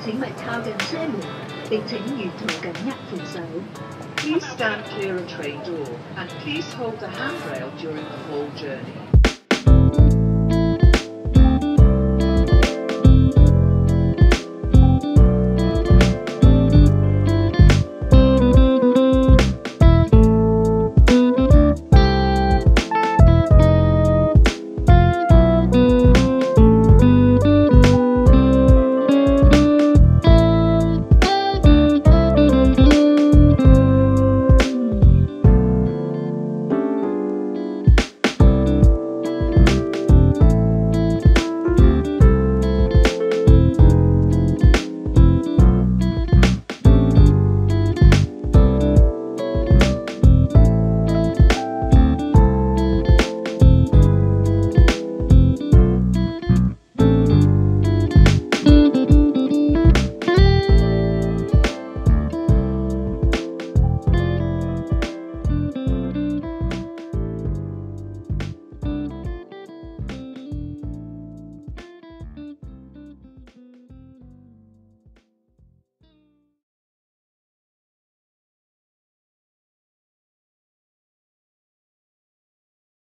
請勿靠近車門，並請沿途緊握扶手。 Please stand clear of train door and please hold the handrail during the whole journey.